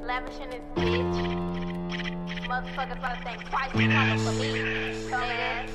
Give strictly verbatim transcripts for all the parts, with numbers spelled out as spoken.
Lavishwon this bitch. Motherfuckers wanna think twice when coming for me. Dumbass.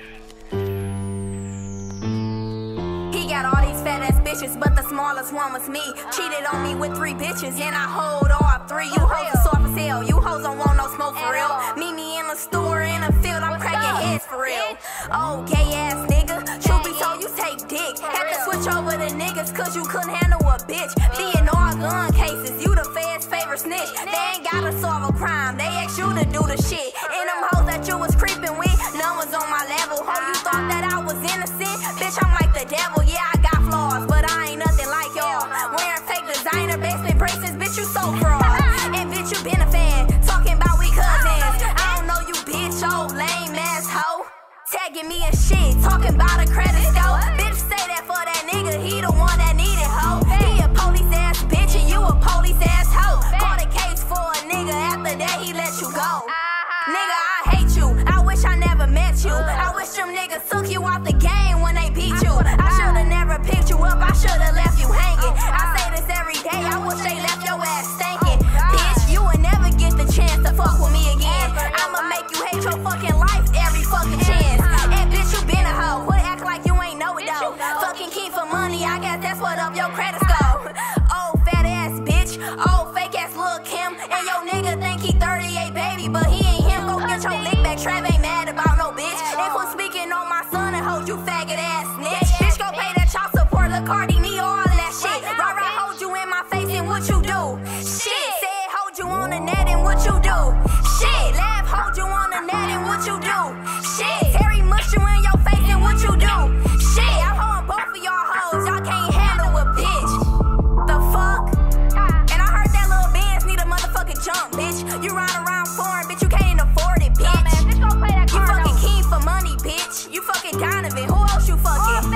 He got all these fat ass bitches, but the smallest one was me. Cheated on me with three bitches, and I hold all three. You hoes are soft as hell. You hoes don't want no smoke for real. Meet me in the store, in the field, I'm cracking heads for real. Oh, gay ass nigga. Truth be told, you take dick. Had to switch over to niggas, cause you couldn't handle a bitch. Be in all gun cases, you the feds' favorite snitch. They ain't gotta solve a crime, they ask you to do the shit. And them hoes that you was creeping with, none was on my level. Ho, you thought that I was innocent? Bitch, I'm like the devil. Yeah, I got flaws, but I ain't nothing like y'all. Wearing fake designer basement braces, bitch, you so fraud. And bitch, you been a fan, talking about we cousins. I don't know you, bitch, old lame ass hoe. Tagging me and shit, talking about a credit score. Bitch, say that for that nigga, he the one that need it, ho. He a police ass bitch and you a police ass hoe. Caught a case for a nigga, after that he let you go. Nigga, I hate you, I wish I never met you. I wish them niggas took you off the game when they beat you. I should've never picked you up, I should've left you hanging. I say this every day, I wish they left your ass stinking. Bitch, you would never get the chance to fuck with me again. I'ma make you hate your fucking life every fucking chance. And bitch, you been a hoe, quit act like you ain't know it though. Fucking keep for money, I guess that's what up your credit score. Oh, fat ass bitch, oh, fake ass Lil' Kim. And yo nigga think he thirty-eight, baby, but he ain't him. Go get your lick back, Trav ain't mad about no bitch. And quit speaking on my son and hold you faggot ass snitch. Bitch, go pay that child support, look Cardi, me all that shit. Rah rah, hold you in my face and what you do? Shit, say it, hold you on the net and what you do? Shit, laugh, hold you on the net and what you do? Shit, Terry mush you in your face and what you do? Shit, I'm holding both of y'all hoes, y'all can't handle a bitch. The fuck? And I heard that little Benz need a motherfucking jump, bitch. You ride around foreign, bitch, you can't afford it, bitch. You fucking King for money, bitch. You fucking Donovan, who else you fucking?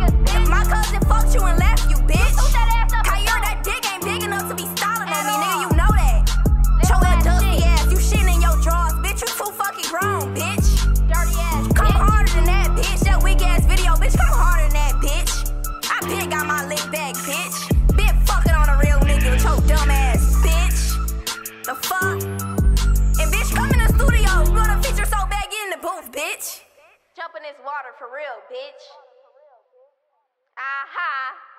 My cousin fucked you and left you, bitch. How you heard that dick ain't big enough to be stalling on me, nigga, you know that. Show that dusty ass, you shitting in your drawers, bitch, you too fucking grown, bitch. Dirty ass. Come harder than that, bitch. That weak ass video, bitch, come harder than that, bitch. I been got my lick back, bitch. Been fucking on a real nigga with your dumb ass, bitch. The fuck? And bitch, come in the studio, you gonna feature so bad, get in the booth, bitch. Jump in this water for real, bitch. Aha.